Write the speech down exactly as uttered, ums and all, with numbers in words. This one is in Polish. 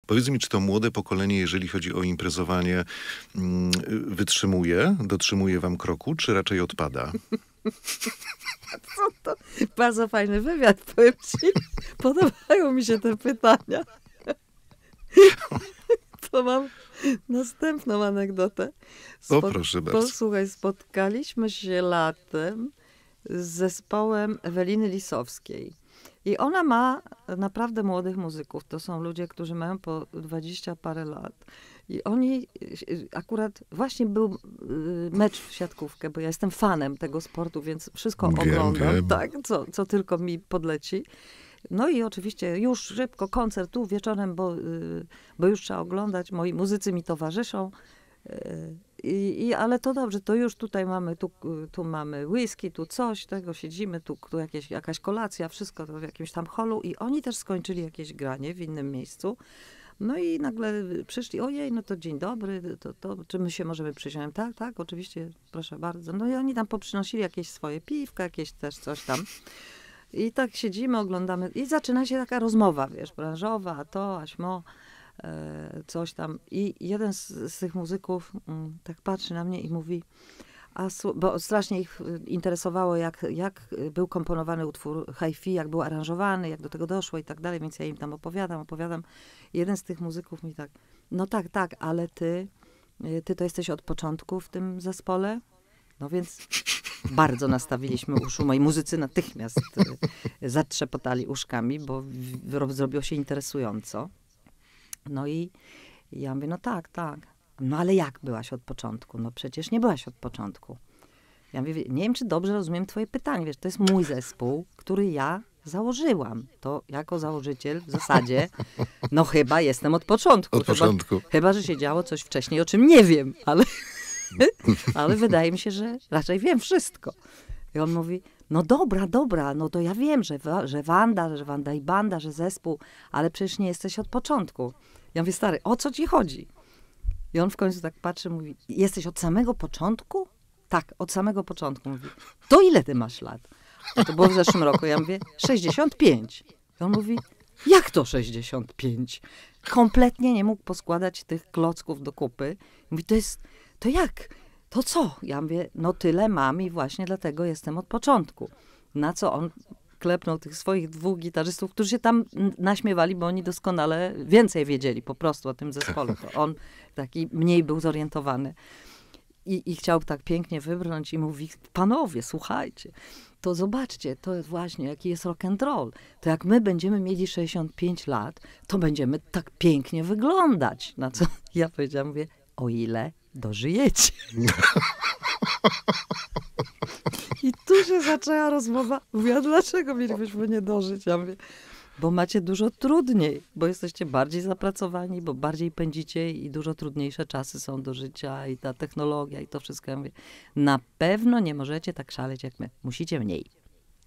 Powiedz mi, czy to młode pokolenie, jeżeli chodzi o imprezowanie, mm, wytrzymuje, dotrzymuje wam kroku, czy raczej odpada? Co to? Bardzo fajny wywiad, powiem ci. Podobają mi się te pytania. To mam następną anegdotę. Spot- o, proszę bardzo. Posłuchaj, spotkaliśmy się latem z zespołem Eweliny Lisowskiej. I ona ma naprawdę młodych muzyków. To są ludzie, którzy mają po dwadzieścia parę lat. I oni, akurat właśnie był mecz w siatkówkę, bo ja jestem fanem tego sportu, więc wszystko Wiem, oglądam, wiem. tak, co, co tylko mi podleci. No i oczywiście już szybko koncert tu wieczorem, bo, bo już trzeba oglądać, moi muzycy mi towarzyszą. I, i, ale to dobrze, to już tutaj mamy, tu, tu mamy whisky, tu coś, tego siedzimy, tu, tu jakieś, jakaś kolacja, wszystko to w jakimś tam holu i oni też skończyli jakieś granie w innym miejscu. No i nagle przyszli, ojej, no to dzień dobry, to, to czy my się możemy przyjść? Ja mówię, tak, tak, oczywiście, proszę bardzo. No i oni tam poprzynosili jakieś swoje piwka, jakieś też coś tam. I tak siedzimy, oglądamy i zaczyna się taka rozmowa, wiesz, branżowa, a to, aśmo, e, coś tam. I jeden z, z tych muzyków mm, tak patrzy na mnie i mówi, a, bo strasznie ich interesowało, jak, jak był komponowany utwór hi-fi, jak był aranżowany, jak do tego doszło i tak dalej, więc ja im tam opowiadam, opowiadam. I jeden z tych muzyków mi tak, no tak, tak, ale ty, ty to jesteś od początku w tym zespole? No więc bardzo nastawiliśmy uszu. Moi muzycy natychmiast y, zatrzepotali uszkami, bo w, w, zrobiło się interesująco. No i ja mówię, no tak, tak. No ale jak byłaś od początku? No przecież nie byłaś od początku. Ja mówię, nie wiem, czy dobrze rozumiem twoje pytanie. Wiesz, to jest mój zespół, który ja założyłam. To jako założyciel w zasadzie, no chyba jestem od początku. Od początku. Chyba, chyba że się działo coś wcześniej, o czym nie wiem, ale... Ale wydaje mi się, że raczej wiem wszystko. I on mówi, no dobra, dobra, no to ja wiem, że, że Wanda, że Wanda i Banda, że zespół, ale przecież nie jesteś od początku. Ja mówię, stary, o co ci chodzi? I on w końcu tak patrzy, mówi, jesteś od samego początku? Tak, od samego początku. Mówi, to ile ty masz lat? A to było w zeszłym roku. Ja mówię, sześćdziesiąt pięć. I on mówi, jak to sześćdziesiąt pięć? Kompletnie nie mógł poskładać tych klocków do kupy. Mówi, to jest... To jak? To co? Ja mówię, no tyle mam i właśnie dlatego jestem od początku. Na co on klepnął tych swoich dwóch gitarzystów, którzy się tam naśmiewali, bo oni doskonale więcej wiedzieli po prostu o tym zespole. To on taki mniej był zorientowany. I, i chciał tak pięknie wybrnąć i mówi, panowie, słuchajcie, to zobaczcie, to jest właśnie, jaki jest rock and roll. To jak my będziemy mieli sześćdziesiąt pięć lat, to będziemy tak pięknie wyglądać. Na co ja powiedziałam, mówię, o ile dożyjecie. I tu się zaczęła rozmowa. Mówię, a dlaczego mielibyśmy nie dożyć? Ja mówię, bo macie dużo trudniej, bo jesteście bardziej zapracowani, bo bardziej pędzicie i dużo trudniejsze czasy są do życia i ta technologia i to wszystko. Ja mówię, na pewno nie możecie tak szaleć jak my. Musicie mniej.